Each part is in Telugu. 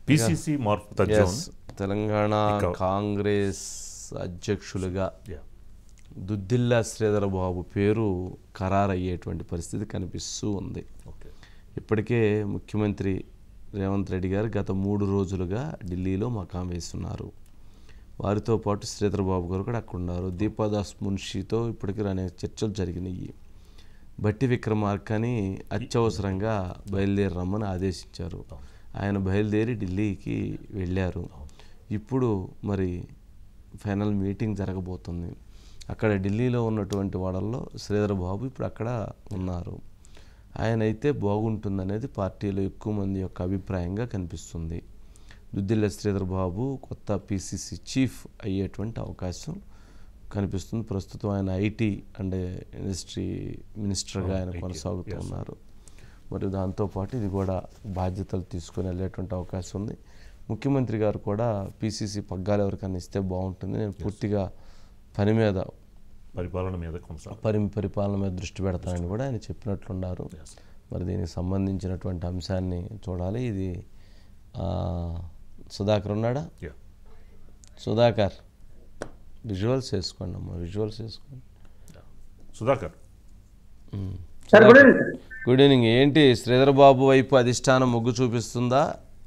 పిసిసి మార్పు తథ్యం తెలంగాణ కాంగ్రెస్ అధ్యక్షులుగా దుద్దిల్ల శ్రీధర్ బాబు పేరు ఖరారయ్యేటువంటి పరిస్థితి కనిపిస్తూ ఉంది. ఇప్పటికే ముఖ్యమంత్రి రేవంత్ రెడ్డి గారు గత 3 రోజులుగా ఢిల్లీలో మకాం వేస్తున్నారు. వారితో పాటు శ్రీధర్ బాబు గారు కూడా అక్కడ ఉన్నారు. దీపాదాస్ మున్షితో ఇప్పటికీ అనేక చర్చలు జరిగినాయి. బట్టి విక్రమార్కని అత్యవసరంగా బయలుదేరి రమ్మని ఆదేశించారు. ఆయన బయలుదేరి ఢిల్లీకి వెళ్ళారు. ఇప్పుడు మరి ఫైనల్ మీటింగ్ జరగబోతుంది. అక్కడ ఢిల్లీలో ఉన్నటువంటి వాళ్ళల్లో శ్రీధర్ బాబు ఇప్పుడు అక్కడ ఉన్నారు. ఆయన అయితే బాగుంటుందనేది పార్టీలో ఎక్కువ మంది యొక్క అభిప్రాయంగా కనిపిస్తుంది. దుద్దిల్ల శ్రీధర్ బాబు కొత్త పిసిసి చీఫ్ అయ్యేటువంటి అవకాశం కనిపిస్తుంది. ప్రస్తుతం ఆయన ఐటీ అండ్ ఇండస్ట్రీ మినిస్టర్గా ఆయన కొనసాగుతూ ఉన్నారు. మరియు దాంతోపాటు ఇది కూడా బాధ్యతలు తీసుకొని వెళ్ళేటువంటి అవకాశం ఉంది. ముఖ్యమంత్రి గారు కూడా పిసిసి పగ్గాలు ఎవరికైనా ఇస్తే బాగుంటుంది, నేను పూర్తిగా పరిపాలన మీద దృష్టి పెడతానని కూడా ఆయన చెప్పినట్లున్నారు. మరి దీనికి సంబంధించినటువంటి అంశాన్ని చూడాలి. ఇది సుధాకర్ ఉన్నాడా? సుధాకర్ విజువల్స్ వేసుకోండి అమ్మా, విజువల్స్ వేసుకోండి. Sudhakar good evening. ఏంటి శ్రీధర్ బాబు వైపు అధిష్టానం మొగ్గు చూపిస్తుందా?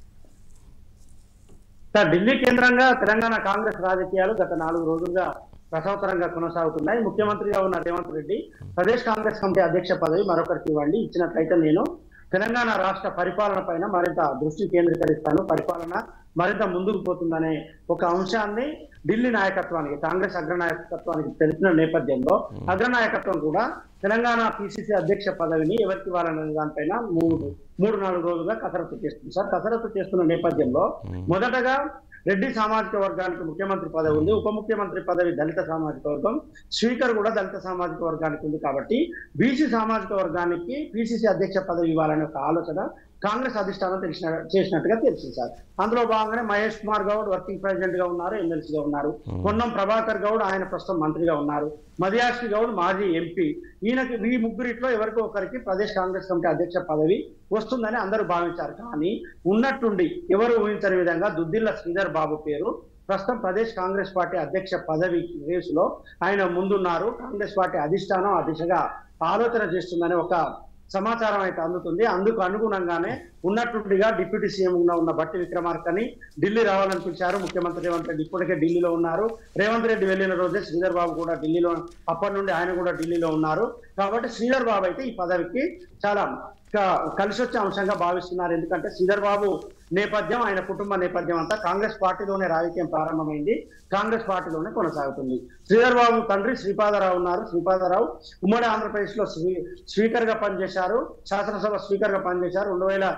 సార్, ఢిల్లీ కేంద్రంగా తెలంగాణ కాంగ్రెస్ రాజకీయాలు గత 4 రోజులుగా రసవత్తరంగా కొనసాగుతున్నాయి. ముఖ్యమంత్రిగా ఉన్న రేవంత్ రెడ్డి ప్రదేశ్ కాంగ్రెస్ కమిటీ అధ్యక్ష పదవి మరొకరికి ఇవ్వండి, ఇచ్చినట్లయితే నేను తెలంగాణ రాష్ట్ర పరిపాలన పైన మరింత దృష్టి కేంద్రీకరిస్తాను, పరిపాలన మరింత ముందుకు పోతుందనే ఒక అంశాన్ని ఢిల్లీ నాయకత్వానికి, కాంగ్రెస్ అగ్రనాయకత్వానికి తెలిసిన నేపథ్యంలో అగ్రనాయకత్వం కూడా తెలంగాణ పిసిసి అధ్యక్ష పదవిని ఎవరికి ఇవ్వాలనే దానిపైన 3-4 రోజులుగా కసరత్తు చేస్తుంది. సార్, కసరత్తు చేస్తున్న నేపథ్యంలో మొదటగా రెడ్డి సామాజిక వర్గానికి ముఖ్యమంత్రి పదవి ఉంది, ఉప ముఖ్యమంత్రి పదవి దళిత సామాజిక వర్గం, స్పీకర్ కూడా దళిత సామాజిక వర్గానికి ఉంది. కాబట్టి బీసీ సామాజిక వర్గానికి పిసిసి అధ్యక్ష పదవి ఇవ్వాలనే ఒక ఆలోచన కాంగ్రెస్ అధిష్టానం చేసినట్టుగా తెలిసింది సార్. అందులో భాగంగానే మహేష్ కుమార్ గౌడ్ వర్కింగ్ ప్రెసిడెంట్ గా ఉన్నారు, ఎమ్మెల్సీగా ఉన్నారు. పొన్నం ప్రభాకర్ గౌడ్ ఆయన ప్రస్తుతం మంత్రిగా ఉన్నారు. మదియాశ్రీ గౌడ్ మాజీ ఎంపీ. ఈ ముగ్గురిట్లో ఎవరికో ఒకరికి ప్రదేశ్ కాంగ్రెస్ కమిటీ అధ్యక్ష పదవి వస్తుందని అందరూ భావించారు. కానీ ఉన్నట్టుండి ఎవరు ఊహించని విధంగా దుద్దిల్ల శ్రీధర్ బాబు పేరు ప్రస్తుతం ప్రదేశ్ కాంగ్రెస్ పార్టీ అధ్యక్ష పదవి రేసులో ఆయన ముందున్నారు. కాంగ్రెస్ పార్టీ అధిష్టానం ఆ దిశగా ఆలోచన చేస్తుందని ఒక సమాచారం అయితే అందుతుంది. అందుకు అనుగుణంగానే ఉన్నట్టుండిగా డిప్యూటీ సీఎం ఉన్న బట్టి విక్రమార్కని ఢిల్లీ రావాలని పిలిచారు. ముఖ్యమంత్రి రేవంత్ రెడ్డి ఇప్పటికే ఢిల్లీలో ఉన్నారు. రేవంత్ రెడ్డి వెళ్ళిన రోజే శ్రీధర్ బాబు కూడా ఢిల్లీలో, అప్పటి నుండి ఆయన కూడా ఢిల్లీలో ఉన్నారు. కాబట్టి శ్రీధర్ బాబు అయితే ఈ పదవికి చాలా కలిసి వచ్చే అంశంగా భావిస్తున్నారు. ఎందుకంటే శ్రీధర్ బాబు నేపథ్యం, ఆయన కుటుంబ నేపథ్యం అంతా కాంగ్రెస్ పార్టీలోనే రాజకీయం ప్రారంభమైంది, కాంగ్రెస్ పార్టీలోనే కొనసాగుతుంది. శ్రీధర్ బాబు తండ్రి శ్రీపాదరావు ఉన్నారు. శ్రీపాదరావు ఉమ్మడి ఆంధ్రప్రదేశ్ లో స్పీకర్ గా పనిచేశారు, శాసనసభ స్పీకర్ గా పనిచేశారు.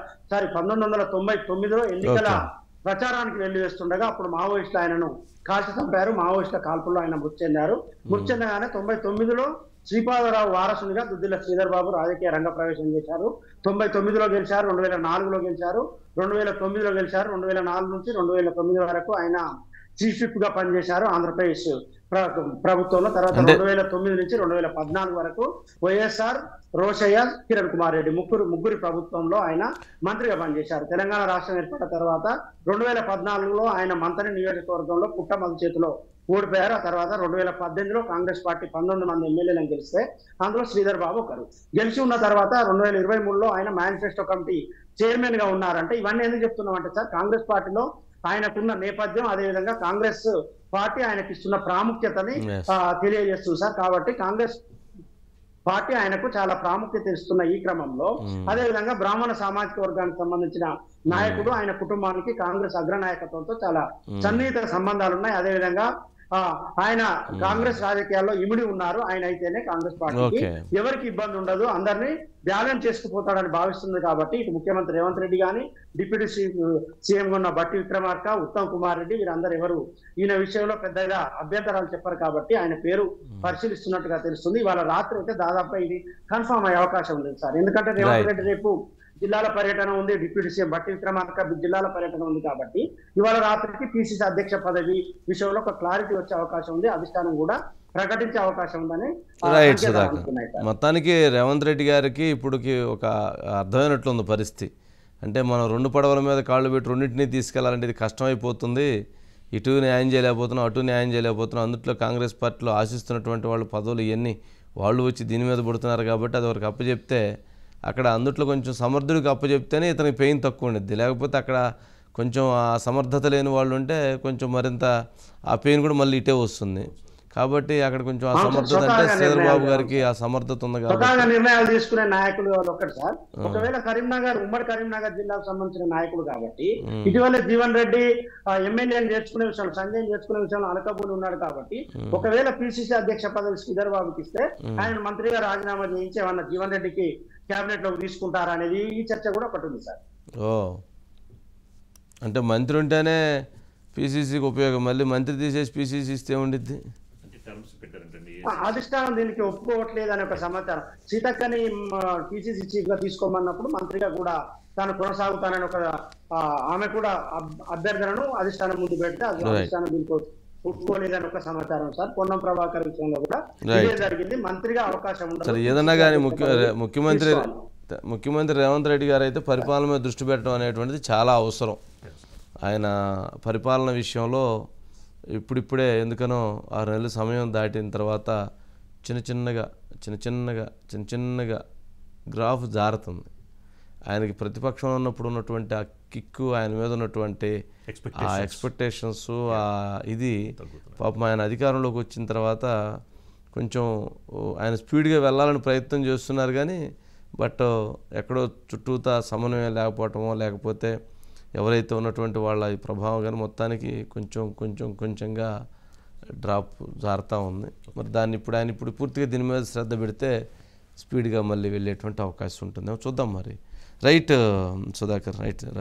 1999లో ఎన్నికల ప్రచారానికి వెళ్లి వేస్తుండగా అప్పుడు మావోయిస్టులు ఆయనను కాల్చి చంపారు. మావోయిస్టుల కాల్పుల్లో ఆయన మృతి చెందారు. మృతి చెందగానే 99లో శ్రీపాదరావు వారసునిగా దుద్దిల్ల శ్రీధర్ బాబు రాజకీయ రంగ ప్రవేశం చేశారు. 99లో గెలిచారు, 2004లో గెలిచారు, 2009లో గెలిచారు. 2004 నుంచి 2009 వరకు ఆయన చీఫ్ విప్ గా పనిచేశారు ఆంధ్రప్రదేశ్ ప్రభుత్వంలో. తర్వాత 2009 నుంచి 2014 వరకు వైఎస్ఆర్, రోషయ్య, కిరణ్ కుమార్ రెడ్డి ముగ్గురి ప్రభుత్వంలో ఆయన మంత్రిగా పనిచేశారు. తెలంగాణ రాష్ట్రం ఏర్పడిన తర్వాత 2014లో ఆయన మంత్రి నియోజకవర్గంలో పుట్టమది చేతిలో ఓడిపోయారు. ఆ తర్వాత 2018లో కాంగ్రెస్ పార్టీ 19 మంది ఎమ్మెల్యేలను గెలిస్తే అందులో శ్రీధర్ బాబు ఒకరు. గెలిచి ఉన్న తర్వాత 2023లో ఆయన మేనిఫెస్టో కమిటీ చైర్మన్ గా ఉన్నారంటే ఇవన్నీ ఎందుకు చెప్తున్నామంటే సార్, కాంగ్రెస్ పార్టీలో ఆయనకున్న నేపథ్యం, అదేవిధంగా కాంగ్రెస్ పార్టీ ఆయనకి ఇస్తున్న ప్రాముఖ్యతని తెలియజేస్తుంది సార్. కాబట్టి కాంగ్రెస్ పార్టీ ఆయనకు చాలా ప్రాముఖ్యత ఇస్తున్న ఈ క్రమంలో అదేవిధంగా బ్రాహ్మణ సామాజిక వర్గానికి సంబంధించిన నాయకుడు, ఆయన కుటుంబానికి కాంగ్రెస్ అగ్రనాయకత్వంతో చాలా సన్నిహిత సంబంధాలు ఉన్నాయి. అదేవిధంగా ఆయన కాంగ్రెస్ రాజకీయాల్లో ఇమిడి ఉన్నారు. ఆయన అయితేనే కాంగ్రెస్ పార్టీకి ఎవరికి ఇబ్బంది ఉండదు, అందరినీ బ్యాలెన్స్ చేసుకుపోతాడని భావిస్తుంది. కాబట్టి ఇటు ముఖ్యమంత్రి రేవంత్ రెడ్డి కానీ, డిప్యూటీ సీఎం ఉన్న బట్టి విక్రమార్క, ఉత్తమ్ కుమార్ రెడ్డి వీరందరూ ఎవరు ఈయన విషయంలో పెద్దగా అభ్యంతరాలు చెప్పారు. కాబట్టి ఆయన పేరు పరిశీలిస్తున్నట్టుగా తెలుస్తుంది. ఇవాళ రాత్రి అయితే దాదాపు ఇది కన్ఫర్మ్ అయ్యే అవకాశం ఉంది సార్. ఎందుకంటే రేవంత్ రెడ్డి రేపు జిల్లాల పర్యటన ఉంది, డిప్యూటీ సీఎం బట్టి విక్రమార్క జిల్లాల పర్యటన ఉంది. కాబట్టి ఇవాళ రాత్రికి పిసిసి అధ్యక్ష పదవి విషయంలో ఒక క్లారిటీ వచ్చే అవకాశం ఉంది, అధిష్టానం కూడా ప్రకటించే అవకాశం ఉందని. మొత్తానికి రేవంత్ రెడ్డి గారికి ఇప్పుడుకి ఒక అర్థమైనట్లుంది పరిస్థితి. అంటే మనం 2 పడవల మీద కాళ్ళు పెట్టి రెండింటినీ తీసుకెళ్లాలంటే ఇది కష్టమైపోతుంది. ఇటు న్యాయం చేయలేకపోతున్నాం, అటు న్యాయం చేయలేకపోతున్నాం. అందుట్లో కాంగ్రెస్ పార్టీలో ఆశిస్తున్నటువంటి వాళ్ళు పదవులు ఇవన్నీ వాళ్ళు వచ్చి దీని మీద పడుతున్నారు కాబట్టి అది వరకు అప్పచెప్తే అక్కడ అందుట్లో కొంచెం సమర్థుడికి అప్పచెప్తేనే ఇతనికి పెయిన్ తక్కువ ఉండిద్ది. లేకపోతే అక్కడ కొంచెం ఆ సమర్థత లేని వాళ్ళు ఉంటే కొంచెం మరింత ఆ పెయిన్ కూడా మళ్ళీ ఇటే వస్తుంది. కాబట్టి అక్కడ కొంచెం ఆ సమర్థత అంటే శ్రీధర్ బాబు గారికి ఆ సమర్థత ఉంది కాబట్టి నిర్ణయాలు తీసుకునే నాయకులు వాళ్ళు ఒక్కటి సార్. ఒకవేళ ఉమ్మడి కరీంనగర్ జిల్లాకు సంబంధించిన నాయకులు కాబట్టి ఇటీవల జీవన్ రెడ్డి ఎమ్మెల్యేని చేర్చుకునే విషయంలో సంజయ్ చేర్చుకునే విషయంలో అనకబూని ఉన్నాడు కాబట్టి ఒకవేళ పిసిసి అధ్యక్ష పదవి శ్రీధర్ బాబుకి ఇస్తే ఆయన మంత్రిగా రాజీనామా చేయించి ఏమన్నా జీవన్ రెడ్డికి కేబినెట్ లోకి తీసుకుంటారా అనేది ఈ చర్చ కూడా ఒకటి ఉంది సార్. అంటే మంత్రి ఉంటేనే పిసిసికి ఉపయోగం, మళ్ళీ మంత్రి తీసేసి పిసిసి ఇస్తే ఉండిద్ది. అధిష్టానం దీనికి ఒప్పుకోవట్లేదు అనే ఒక సమాచారం. సీతక్కని పిసిసి చీఫ్ గా తీసుకోమన్నప్పుడు మంత్రిగా కూడా తాను కొనసాగుతానని ఒక ఆమె కూడా అభ్యర్థనను అధిష్టానం ముందు పెడితే అధిష్టానం దీనికి ఒప్పుకోలేదని ఒక సమాచారం సార్. పొన్నం ప్రభాకర్ విషయంలో కూడా ఇదే జరిగింది. మంత్రిగా అవకాశం ఉండదు. ఏదన్నా కానీ ముఖ్యమంత్రి రేవంత్ రెడ్డి గారు అయితే పరిపాలన మీద దృష్టి పెట్టడం అనేటువంటిది చాలా అవసరం. ఆయన పరిపాలన విషయంలో ఇప్పుడిప్పుడే ఎందుకనో 6 నెలల సమయం దాటిన తర్వాత చిన్న చిన్నగా గ్రాఫ్ జారుతుంది. ఆయనకి ప్రతిపక్షంలో ఉన్నప్పుడు ఉన్నటువంటి ఆ కిక్కు, ఆయన మీద ఉన్నటువంటి ఆ ఎక్స్పెక్టేషన్స్, ఇది పాపం ఆయన అధికారంలోకి వచ్చిన తర్వాత కొంచెం ఆయన స్పీడ్గా వెళ్ళాలని ప్రయత్నం చేస్తున్నారు. కానీ బట్ ఎక్కడో చుట్టూతా సమన్వయం లేకపోవటమో లేకపోతే ఎవరైతే ఉన్నటువంటి వాళ్ళ ఈ ప్రభావం కానీ మొత్తానికి కొంచెంగా డ్రాప్ జారుతూ ఉంది. మరి దాన్ని ఆయన పూర్తిగా దీని మీద శ్రద్ధ పెడితే స్పీడ్గా మళ్ళీ వెళ్ళేటువంటి అవకాశం ఉంటుందేమో చూద్దాం మరి. Right Sudhakar, right.